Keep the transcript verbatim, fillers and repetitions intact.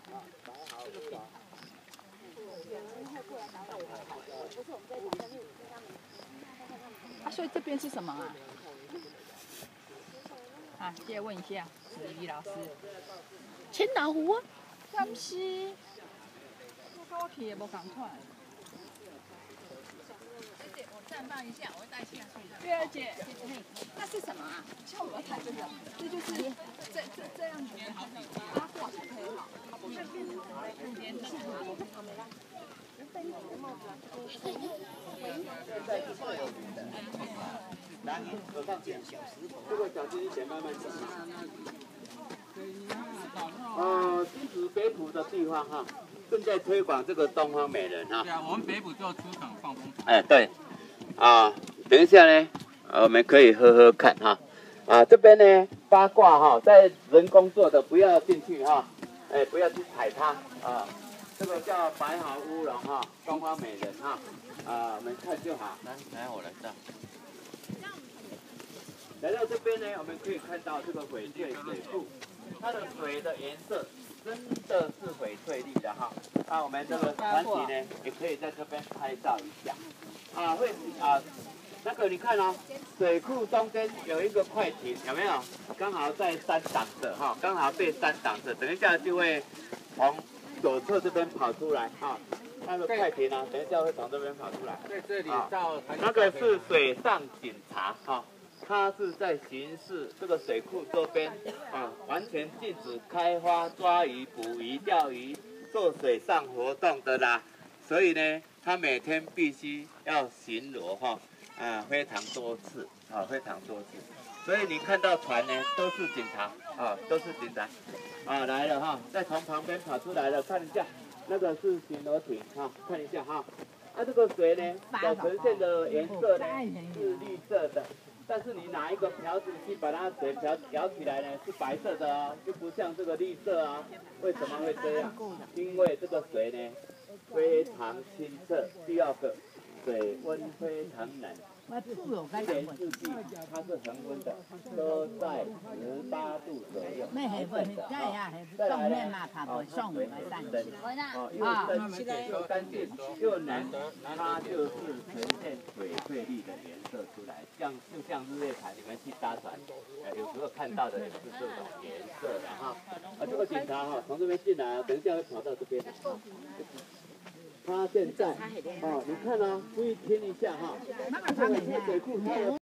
啊，所以这边是什么啊？啊，借问一下，子怡老师。 千岛湖啊？ 敢是？我跟我去的无共款。姐姐，我绽放一下，我会带下去的。月儿姐，那是什么啊？像我们看这个，这就是这这这样子八卦才可以好，它不是变成空间的。 来，手上剪，这个小心一点，慢慢剪。呃，新竹北埔的地方哈，正在推广这个东方美人哈。 对啊，我们北埔就出场放风船。 哎，对，啊，等一下呢，我们可以喝喝看哈。啊，这边呢八卦哈，在人工做的不要进去哈，哎，不要去踩它啊。这个叫白毫乌龙哈，东方美人哈，啊，我们看就好。来，来，我来上。来到这边呢，我们可以看到这个翡翠水库，它的水的颜色真的是翡翠绿的哈。那我们这个团体呢，也可以在这边拍照一下。啊，会啊，那个你看哦，水库中间有一个快艇，有没有？刚好在山挡着哈，刚好被山挡着，等一下就会从左侧这边跑出来啊。那个快艇呢，等一下会从这边跑出来。 在这里啊， 到那个是水上警察哈。它是在巡视这个水库周边啊，完全禁止开发、抓鱼、捕鱼、钓鱼、做水上活动的啦。所以呢，它每天必须要巡逻哈，啊，非常多次啊，非常多次。所以你看到船呢，都是警察啊，都是警察啊来了哈，再从旁边跑出来了，看一下，那个是巡逻艇哈，看一下哈。啊，这个水呢，所呈现的颜色呢是绿色的。但是你拿一个瓢子去把它水瓢舀起来呢，是白色的哦，就不像这个绿色啊。为什么会这样？因为这个水呢非常清澈。第二个，水温非常冷。一年四季它是恒温的，都在十八度左右。 咩係會真係啊，係凍咩嘛，爬到上唔係山區。 哦，又深又干净又冷，它就是呈现翡翠绿的颜色出来，像就像日月潭你们去搭船，呃，有时候看到的也是这种颜色的哈。啊，这个警察哈从这边进来，等一下会跑到这边来。他现在，哦，你看啊，注意听一下哈，这个水库它有。